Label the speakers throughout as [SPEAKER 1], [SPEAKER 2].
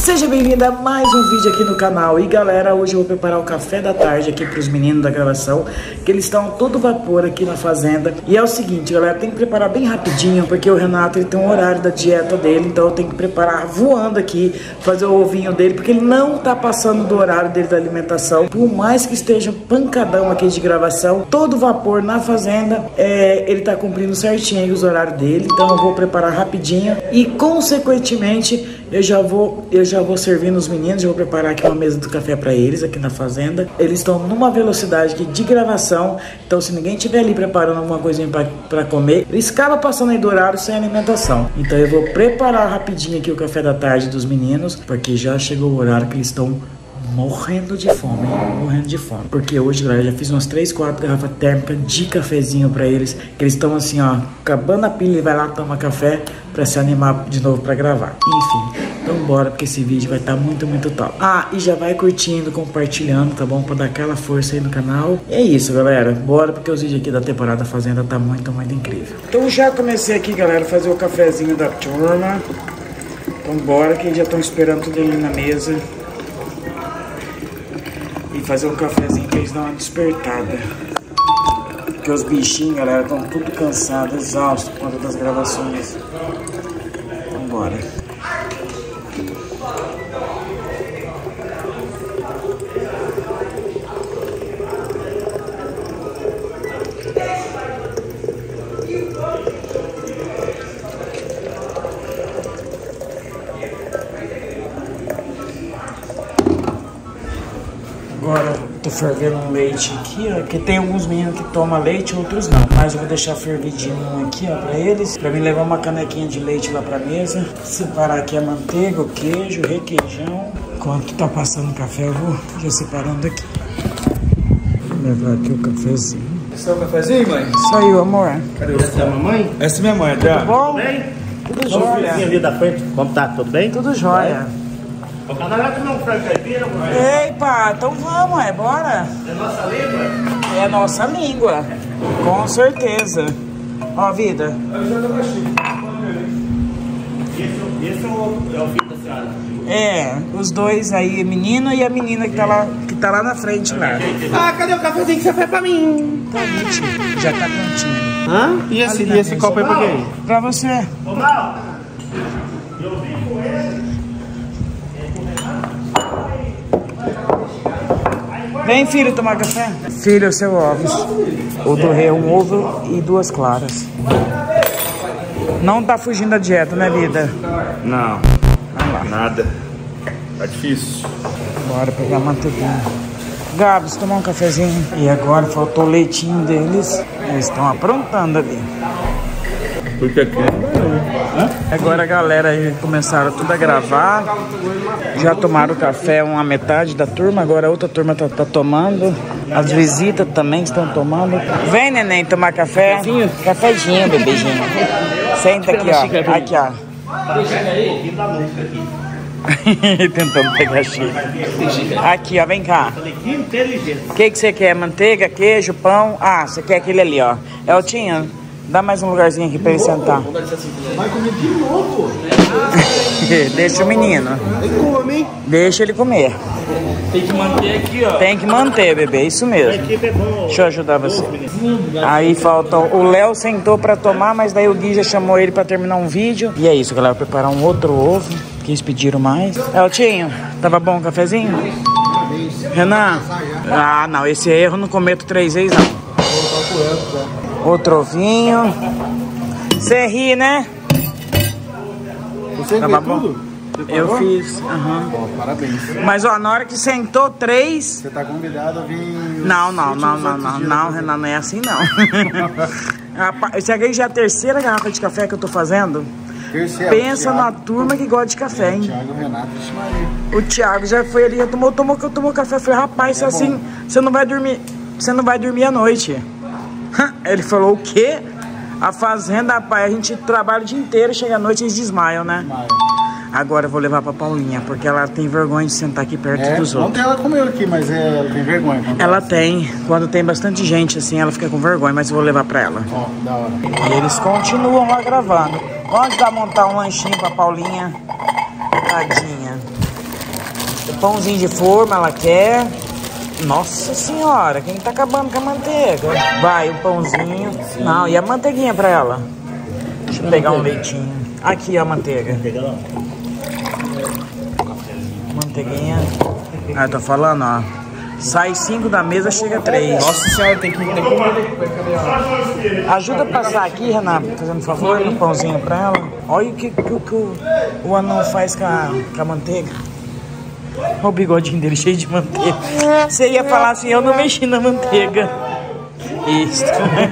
[SPEAKER 1] Seja bem-vindo a mais um vídeo aqui no canal. E galera, hoje eu vou preparar o café da tarde aqui para os meninos da gravação, que eles estão a todo vapor aqui na fazenda. E é o seguinte, galera, tem que preparar bem rapidinho, porque o Renato ele tem um horário da dieta dele, então eu tenho que preparar voando aqui, fazer o ovinho dele, porque ele não tá passando do horário dele da alimentação. Por mais que esteja pancadão aqui de gravação, todo vapor na fazenda, ele tá cumprindo certinho aí os horários dele. Então eu vou preparar rapidinho e consequentemente eu já vou servindo os meninos. Eu vou preparar aqui uma mesa do café para eles aqui na fazenda. Eles estão numa velocidade aqui de gravação, então se ninguém estiver ali preparando alguma coisinha para comer, eles acabam passando aí do horário sem alimentação. Então eu vou preparar rapidinho aqui o café da tarde dos meninos, porque já chegou o horário que eles estão morrendo de fome, morrendo de fome. Porque hoje, galera, já fiz umas 3, 4 garrafas térmicas de cafezinho pra eles, que eles estão assim, ó, acabando a pilha e vai lá tomar café pra se animar de novo pra gravar. Enfim, então bora, porque esse vídeo vai estar muito top. Ah, e já vai curtindo, compartilhando, tá bom? Pra dar aquela força aí no canal. E é isso, galera, bora, porque os vídeos aqui da temporada Fazenda tá muito incrível. Então já comecei aqui, galera, a fazer o cafezinho da turma. Então bora, que eles já estão esperando tudo ali na mesa. E fazer um cafezinho pra eles dar uma despertada. Porque os bichinhos, galera, estão tudo cansados, exaustos por conta das gravações. Vambora. Agora tô fervendo um leite aqui, ó, que tem alguns meninos que tomam leite, outros não. Mas eu vou deixar fervidinho aqui, ó, pra eles. Pra mim levar uma canequinha de leite lá pra mesa. Separar aqui a manteiga, o queijo, o requeijão. Enquanto tá passando o café, eu vou já separando aqui. Vou levar aqui o cafezinho.
[SPEAKER 2] Esse é o cafezinho, mãe?
[SPEAKER 1] Saiu, amor.
[SPEAKER 2] Cadê essa é a mamãe? Essa é minha mãe, André.
[SPEAKER 1] Tudo bom?
[SPEAKER 2] Tudo bem?
[SPEAKER 1] Tudo jóia.
[SPEAKER 2] Ali da frente, como tá? Tudo bem?
[SPEAKER 1] Tudo jóia.
[SPEAKER 2] O canal vai comer um frango caipira, mãe?
[SPEAKER 1] Ei, pá, então vamos, bora.
[SPEAKER 2] É nossa língua?
[SPEAKER 1] É a nossa língua, com certeza. Ó, vida.
[SPEAKER 2] Esse é o filho da senhora?
[SPEAKER 1] É, os dois aí, menino e a menina que tá lá na frente lá.
[SPEAKER 2] Ah, cadê o cafezinho que você fez pra mim?
[SPEAKER 1] Tá bonitinho, já tá prontinho.
[SPEAKER 2] Hã? E esse copo aí pra quem?
[SPEAKER 1] Pra você.
[SPEAKER 2] Ô, Mal, eu vim com ele.
[SPEAKER 1] Vem, filho, tomar café. Filho, o seu ovos. O do rei é um ovo e 2 claras. Não tá fugindo da dieta, né, vida?
[SPEAKER 2] Não,
[SPEAKER 1] Vai lá.
[SPEAKER 2] nada. Tá difícil.
[SPEAKER 1] Bora pegar a manteiguinha. Gabs, tomar um cafezinho. E agora faltou o leitinho deles. Eles estão aprontando ali.
[SPEAKER 2] Porque aqui.
[SPEAKER 1] Agora a galera aí começaram tudo a gravar. Já tomaram café uma metade da turma, agora a outra turma tá tomando. As visitas também estão tomando. Vem, neném, tomar café. Cafezinho, bebezinho. Senta aqui, ó. Aqui, ó. Tentando pegar xícara. Aqui, ó, vem cá. O que você quer? Manteiga, queijo, pão? Ah, você quer aquele ali, ó. Eltinho, dá mais um lugarzinho aqui pra ele sentar.
[SPEAKER 2] Vai comer de novo?
[SPEAKER 1] Deixa o menino. Deixa ele comer.
[SPEAKER 2] Tem que manter aqui, ó.
[SPEAKER 1] Tem que manter, bebê, isso mesmo. Deixa eu ajudar você. Aí falta... O Léo sentou pra tomar, mas daí o Gui já chamou ele pra terminar um vídeo. E é isso, galera. Vou preparar um outro ovo, que eles pediram mais. Eltinho, tava bom o cafezinho? Renan? Ah, não. Esse erro eu não cometo 3 vezes, não. Outro ovinho. Você ri, né?
[SPEAKER 2] Você
[SPEAKER 1] tava
[SPEAKER 2] fez
[SPEAKER 1] bom?
[SPEAKER 2] tudo?
[SPEAKER 1] Eu fiz,
[SPEAKER 2] Bom, parabéns.
[SPEAKER 1] Mas ó, na hora que sentou 3...
[SPEAKER 2] Você tá convidado a vir...
[SPEAKER 1] Não, Renan, não é assim não. Isso aqui já é a 3ª garrafa de café que eu tô fazendo. Pensa na turma que gosta de café, hein?
[SPEAKER 2] Thiago, Renato,
[SPEAKER 1] o Thiago já foi ali, tomou café. Eu falei, rapaz, assim, você não vai dormir à noite. Ele falou, o quê? A fazenda, rapaz, a gente trabalha o dia inteiro, chega à noite e eles desmaiam, né? Agora eu vou levar pra Paulinha, porque ela tem vergonha de sentar aqui perto dos outros.
[SPEAKER 2] Ontem ela comeu aqui, mas ela tem vergonha.
[SPEAKER 1] Ela tem. Quando tem bastante gente assim, ela fica com vergonha, mas eu vou levar pra ela.
[SPEAKER 2] Ó, da hora.
[SPEAKER 1] E eles continuam lá gravando. Vamos ajudar a montar um lanchinho pra Paulinha. Tadinha. Pãozinho de forma ela quer. Nossa senhora, quem tá acabando com a manteiga? Vai, o pãozinho. Não, e a manteiguinha pra ela? Deixa eu pegar um leitinho. Aqui a manteiga. Manteiguinha. Ah, eu tô falando, ó. Sai 5 da mesa, chega 3.
[SPEAKER 3] Nossa senhora, tem que
[SPEAKER 1] Ajuda a passar aqui, Renato, fazendo um favor, um pãozinho pra ela. Olha o que o anão faz com a manteiga. Olha o bigodinho dele cheio de manteiga. Você ia falar assim, eu não mexi na manteiga. Isso.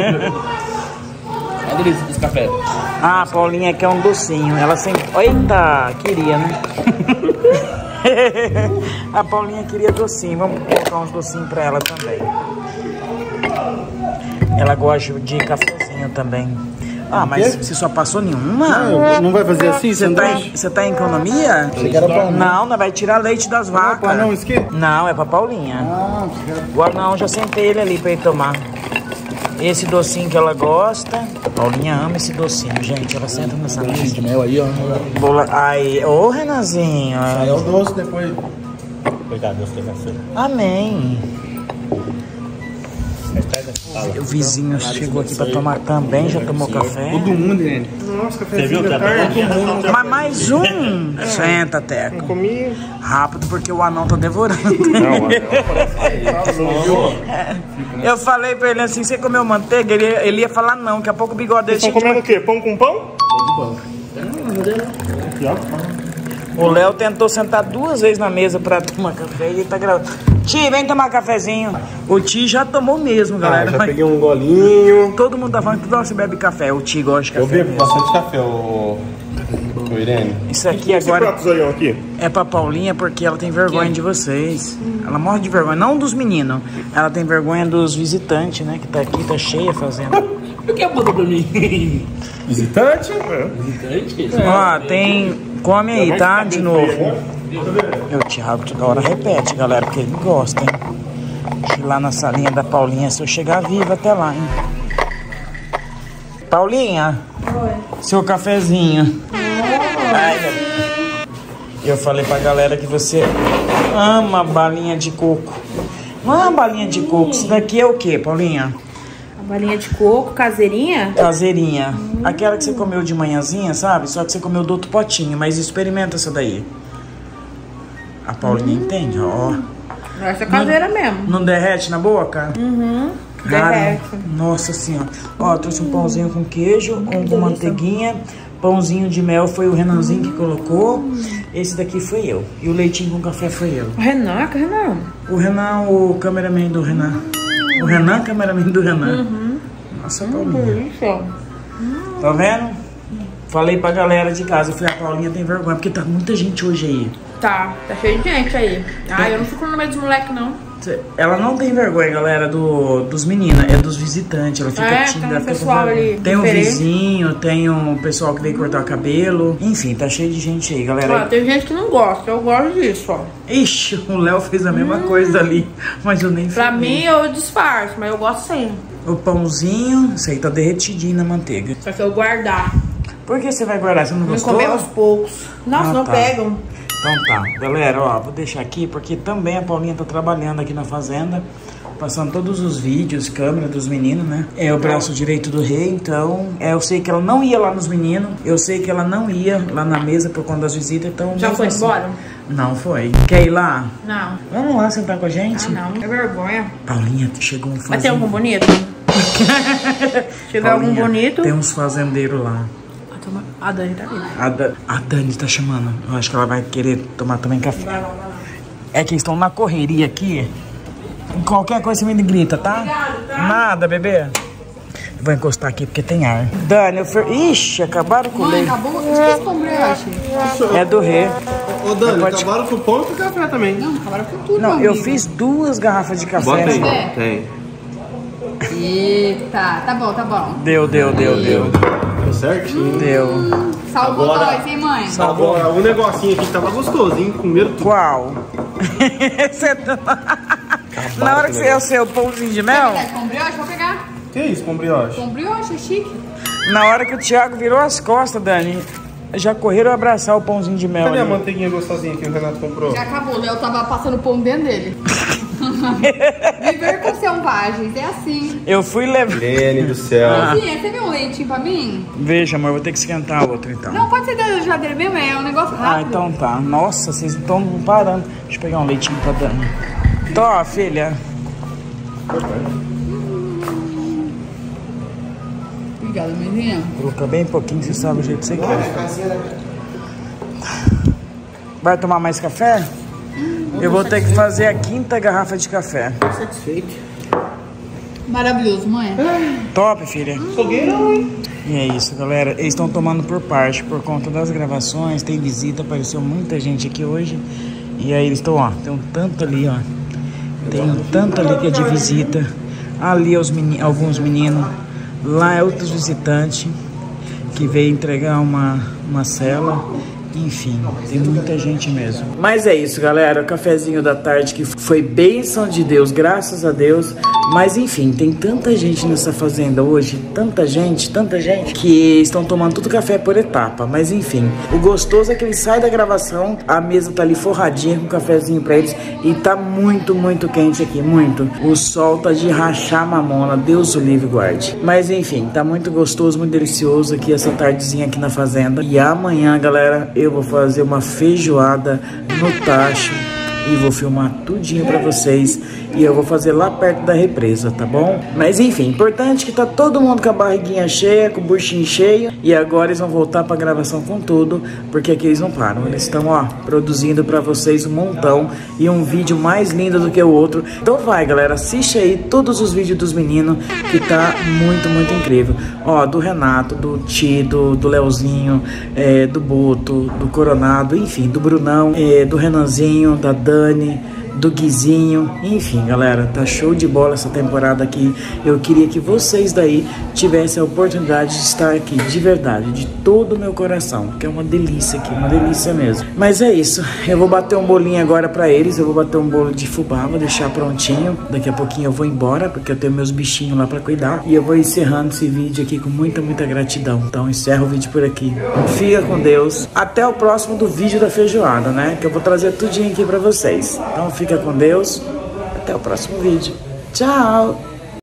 [SPEAKER 3] A delícia dos cafés.
[SPEAKER 1] Ah, a Paulinha quer um docinho. Ela sempre... Eita, queria, né? A Paulinha queria docinho. Vamos colocar uns docinhos pra ela também. Ela gosta de cafezinho também. Ah, mas você só passou nenhuma?
[SPEAKER 4] Não vai fazer assim?
[SPEAKER 1] Você tá em economia? Não vai tirar leite das vacas.
[SPEAKER 4] Não, isso aqui?
[SPEAKER 1] Não, é pra Paulinha. O anão, já sentei ele ali pra ele tomar. Esse docinho que ela gosta. Paulinha ama esse docinho, gente. Ela senta nessa mesa.
[SPEAKER 4] De mel aí, ó.
[SPEAKER 1] Aí, ô Renanzinho.
[SPEAKER 4] Aí é o doce depois.
[SPEAKER 3] Obrigado, Deus te abençoe.
[SPEAKER 1] Amém. O vizinho chegou aqui pra tomar também, já tomou café.
[SPEAKER 4] Todo mundo, gente.
[SPEAKER 3] Nossa, você viu que tá bom?
[SPEAKER 1] Mas mais um. Senta, Teco.
[SPEAKER 4] Comi.
[SPEAKER 1] Rápido, porque o anão tá devorando.
[SPEAKER 4] Não,
[SPEAKER 1] Eu falei pra ele assim, você comeu manteiga? Ele ia falar não, daqui a pouco o bigode dele...
[SPEAKER 2] Estão comendo o quê? Pão com pão?
[SPEAKER 1] O Léo tentou sentar 2 vezes na mesa pra tomar café e ele tá gravando. Ti, vem tomar cafezinho. O Ti já tomou mesmo, galera.
[SPEAKER 4] já peguei um golinho.
[SPEAKER 1] Todo mundo tá falando que você bebe café. O Ti gosta de café.
[SPEAKER 4] Eu bebo
[SPEAKER 1] mesmo.
[SPEAKER 4] bastante café, o Irene.
[SPEAKER 1] Isso aqui
[SPEAKER 2] Esse
[SPEAKER 1] agora
[SPEAKER 2] prato zoião aqui?
[SPEAKER 1] é pra Paulinha porque ela tem vergonha de vocês. Ela morre de vergonha, não dos meninos. Ela tem vergonha dos visitantes, né? Que tá aqui, tá cheia fazendo.
[SPEAKER 3] Por que botou pra mim?
[SPEAKER 4] Visitante?
[SPEAKER 3] Visitante?
[SPEAKER 1] Ó, tem... Come aí, tá? De novo. O Thiago toda hora repete, galera, porque ele gosta, hein? Deixa eu ir lá na salinha da Paulinha, se eu chegar viva até lá, hein? Paulinha. Oi. Seu cafezinho. Ai, eu falei pra galera que você ama balinha de coco. Não é uma balinha de coco, isso daqui é o que, Paulinha?
[SPEAKER 5] Balinha de coco, caseirinha?
[SPEAKER 1] Caseirinha. Aquela que você comeu de manhãzinha, sabe? Só que você comeu do outro potinho, mas experimenta essa daí. A Paulinha entende, ó.
[SPEAKER 5] Essa é caseira mesmo.
[SPEAKER 1] Não derrete na boca? Cara,
[SPEAKER 5] Derrete.
[SPEAKER 1] nossa senhora. Ó, trouxe um pãozinho com queijo, um com manteiguinha. Pãozinho de mel foi o Renanzinho que colocou. Esse daqui foi eu. E o leitinho com café foi eu.
[SPEAKER 5] O Renan, que Renan?
[SPEAKER 1] O Renan, o cameraman do Renan. O Renan, cameraman do Renan. Nossa, Paulinha. Tá vendo? Falei pra galera de casa. Eu falei, a Paulinha tem vergonha, porque tá muita gente hoje aí.
[SPEAKER 5] Tá cheio de gente aí. Ah, eu não fico no meio dos moleques, não.
[SPEAKER 1] Ela não tem vergonha, galera, dos meninos, é dos visitantes. Ela fica tímida,
[SPEAKER 5] tem um
[SPEAKER 1] fica
[SPEAKER 5] pessoal ali
[SPEAKER 1] tem um
[SPEAKER 5] diferente.
[SPEAKER 1] Vizinho, tem um pessoal que veio cortar o cabelo. Enfim, tá cheio de gente aí, galera.
[SPEAKER 5] Ó, tem gente que não gosta, eu gosto disso, ó.
[SPEAKER 1] Ixi, o Léo fez a mesma coisa ali, mas eu nem
[SPEAKER 5] Pra
[SPEAKER 1] filmei.
[SPEAKER 5] mim, eu disfarço, mas eu gosto sim.
[SPEAKER 1] O pãozinho, isso aí tá derretidinho na manteiga.
[SPEAKER 5] Só que eu guardar.
[SPEAKER 1] Por que você vai guardar? Você não
[SPEAKER 5] Não
[SPEAKER 1] gostou?
[SPEAKER 5] comer aos poucos. Nossa, não
[SPEAKER 1] tá.
[SPEAKER 5] pegam.
[SPEAKER 1] Então tá, galera, ó, vou deixar aqui porque também a Paulinha tá trabalhando aqui na fazenda, passando todos os vídeos, câmera dos meninos, né? É o braço direito do rei, então eu sei que ela não ia lá nos meninos, eu sei que ela não ia lá na mesa por conta das visitas, então...
[SPEAKER 5] Já foi embora?
[SPEAKER 1] Não foi. Quer ir lá?
[SPEAKER 5] Não.
[SPEAKER 1] Vamos lá sentar com a gente?
[SPEAKER 5] Ah, não. É vergonha.
[SPEAKER 1] Paulinha, chegou um
[SPEAKER 5] Mas
[SPEAKER 1] fazendeiro.
[SPEAKER 5] tem algum bonito? Chegou algum bonito?
[SPEAKER 1] Tem uns fazendeiros lá.
[SPEAKER 5] A Dani tá ali.
[SPEAKER 1] A Dani tá chamando. Eu acho que ela vai querer tomar também café.
[SPEAKER 5] Vai lá.
[SPEAKER 1] É que estão na correria aqui. Qualquer coisa você me grita, tá?
[SPEAKER 5] Obrigado, tá?
[SPEAKER 1] Nada, bebê. Vou encostar aqui porque tem ar. Dani, Ixi, acabaram com o leite.
[SPEAKER 4] Acabou? Esqueci com o brioche.
[SPEAKER 1] É do rei.
[SPEAKER 4] Ô, Dani,
[SPEAKER 1] Pode-
[SPEAKER 4] acabaram com o pão e com o café também.
[SPEAKER 6] Não, acabaram com tudo,
[SPEAKER 1] Não,
[SPEAKER 6] meu
[SPEAKER 1] eu
[SPEAKER 6] amigo.
[SPEAKER 1] fiz 2 garrafas de café.
[SPEAKER 4] Bota aí.
[SPEAKER 6] É.
[SPEAKER 4] Tem.
[SPEAKER 6] Eita, tá bom, tá bom.
[SPEAKER 1] Deu.
[SPEAKER 4] Tá certinho.
[SPEAKER 1] Deu.
[SPEAKER 6] Salvou
[SPEAKER 4] Agora-
[SPEAKER 6] nós, hein, mãe?
[SPEAKER 4] Agora, um negocinho aqui que tava gostosinho, comeram tudo.
[SPEAKER 1] Qual? Você tá... Na hora que você é o seu pãozinho de mel,
[SPEAKER 6] Com brioche, vou pegar.
[SPEAKER 4] Que isso com brioche?
[SPEAKER 6] Com brioche, é chique.
[SPEAKER 1] na hora que o Thiago virou as costas, Dani, já correram abraçar o pãozinho de mel.
[SPEAKER 4] Cadê a
[SPEAKER 1] ali.
[SPEAKER 4] manteiguinha gostosinha que o Renato comprou?
[SPEAKER 6] Já acabou, o Léo tava passando pão dentro dele. Viver com selvagens, é assim.
[SPEAKER 1] Eu fui levar.
[SPEAKER 4] Lene do céu.
[SPEAKER 6] Sim, você vê um leitinho pra mim?
[SPEAKER 1] Veja, amor, eu vou ter que esquentar outro então.
[SPEAKER 6] Não, pode ser da geladeira mesmo, é um negócio rápido.
[SPEAKER 1] Ah, então tá. Nossa, vocês estão parando. Deixa eu pegar um leitinho pra Dani. Então, ó, filha.
[SPEAKER 6] Obrigada, mãezinha.
[SPEAKER 1] Vou colocar bem pouquinho, você sabe o jeito que você quer. Vai tomar mais café? Eu vou ter que fazer a 5ª garrafa de café.
[SPEAKER 4] Satisfeito.
[SPEAKER 6] Maravilhoso, mãe.
[SPEAKER 1] Top, filha.
[SPEAKER 4] Fogueirão, hein?
[SPEAKER 1] E é isso, galera. Eles estão tomando por parte, por conta das gravações. Tem visita, apareceu muita gente aqui hoje. E aí eles estão, ó, tem um tanto ali, ó. Tem um tanto ali que é de visita. Ali é alguns meninos. Lá é outros visitantes que veio entregar uma cela. Enfim, tem muita gente mesmo. Mas é isso, galera. O cafezinho da tarde que foi bênção de Deus, graças a Deus. Mas enfim, tem tanta gente nessa fazenda hoje, tanta gente, que estão tomando tudo café por etapa. Mas enfim, o gostoso é que eles saem da gravação, a mesa tá ali forradinha com um cafezinho pra eles. E tá muito, muito quente aqui, muito. O sol tá de rachar mamona, Deus o livre guarde. Mas enfim, tá muito gostoso, muito delicioso aqui essa tardezinha aqui na fazenda. E amanhã, galera, eu vou fazer uma feijoada no tacho e vou filmar tudinho pra vocês. E eu vou fazer lá perto da represa, tá bom? Mas enfim, importante que tá todo mundo com a barriguinha cheia, com o buchinho cheio. E agora eles vão voltar pra gravação com tudo, porque aqui eles não param. Eles estão, ó, produzindo pra vocês um montão e um vídeo mais lindo do que o outro. Então vai, galera, assiste aí todos os vídeos dos meninos, que tá muito, muito incrível. Ó, do Renato, do Tido, do Leozinho, do Boto, do Coronado, enfim, do Brunão, do Renanzinho, da Dani, do Guizinho, enfim, galera, tá show de bola essa temporada aqui. Eu queria que vocês daí tivessem a oportunidade de estar aqui, de verdade, de todo o meu coração, porque é uma delícia aqui, uma delícia mesmo. Mas é isso, eu vou bater um bolinho agora pra eles, eu vou bater um bolo de fubá, vou deixar prontinho, daqui a pouquinho eu vou embora, porque eu tenho meus bichinhos lá pra cuidar, e eu vou encerrando esse vídeo aqui com muita, muita gratidão. Então encerro o vídeo por aqui. Fica com Deus, até o próximo do vídeo da feijoada, né, que eu vou trazer tudinho aqui pra vocês. Então fica com Deus, até o próximo vídeo. Tchau!